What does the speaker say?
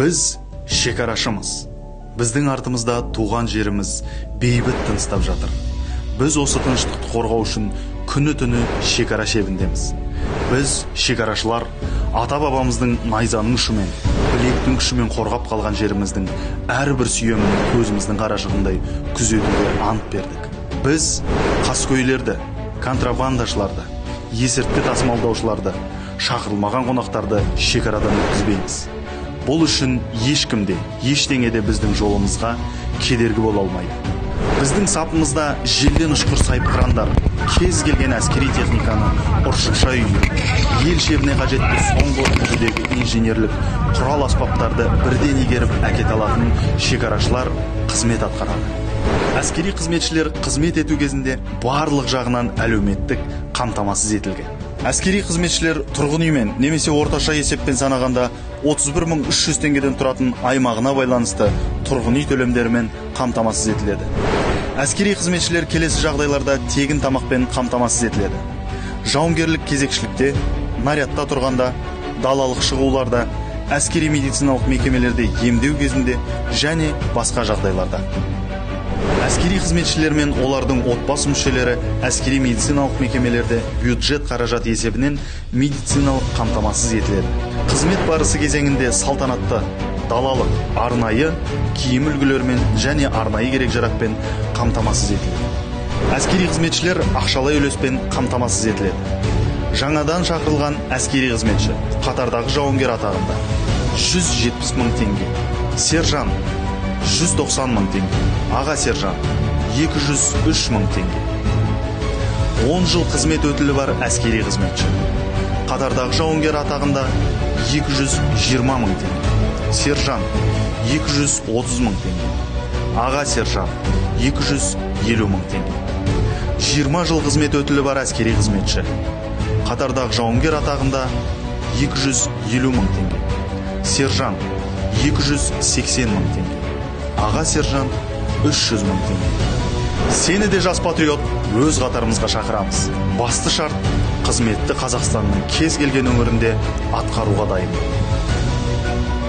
Біз шекарашымыз. Біздің артымызда туған жеріміз бейбіт тыныстап жатыр. Біз осы тыныштықты қорғау үшін күні-түні шекара шебіндеміз. Біз шекарашылар ата-бабамыздың найзаның ұшымен, білектің күшімен қорғап қалған жеріміздің әрбір сүйемін көзіміздің қарашығындай күзетуге ант бердік. Біз қаскөйлерді, контрабандашыларды, есірткі тасымалдаушыларды, шақырылмаған қонақтарды шекарадан өткізбейміз. Бұл үшін ешкімде, ештеңеде біздің жолымызға кедергі бола алмайды. Біздің сапымызда желден ұшқыр сайыпқырандар, кез келген әскери техниканы ұршықша үйіп, ел шебіне қажетті соңғы үлгідегі инженерлік құрал аспаптарды бірден игеріп әкете алатын шекарашылар қызмет атқарады. Әскери қызметшілер қызмет ету кезінде барлық жағынан әлеуметтік қамтамасыз етілген. Әскери қызметшілер тұрғын үймен немесе орташа есеппен санағанда 31.300 теңгеден тұратын аймағына байланысты тұрғын үй төлемдерімен қамтамасыз етіледі. Әскери қызметшілер келесі жағдайларда тегін тамақпен қамтамасыз етіледі. Жауынгерлік кезекшілікте, нарядта тұрғанда, далалық шығуларда, әскери медициналық мекемелерде емдеу кезінде және басқа жағдайларда. Әскери қызметшілер мен олардың отбасы мүшелері әскери медициналық мекемелерде бюджет қаражат есебінен медициналық қамтамасыз етіледі. Қызмет барысы кезеңінде салтанатты, далалық, арнайы киім үлгілерімен және арнайы керек-жарақпен қамтамасыз етіледі. Әскери қызметшілер ақшалай үлеспен қамтамасыз етіледі. Жаңадан шақырылған әскери қызметші қатардағы жауынгер атағында 170 мың теңге, сержант 190 мың теңге, аға сержант 203 мың теңге. 10 жыл қызмет өтілі бар әскери қызметші қатардағы жауынгер атағында 220 мың теңге, сержант 230 мың теңге, аға сержант 250 мың теңге. 20 жыл қызмет өтілі бар әскери қызметші қатардағы жауынгер атағында 250 мың теңге, сержант 280 мың теңге, аға сержант 300 мың теңге. Сені де жас патриот өз қатарымызға шақырамыз. Басты шарт қызметті Қазақстанның кез келген өңірінде атқаруға дайын.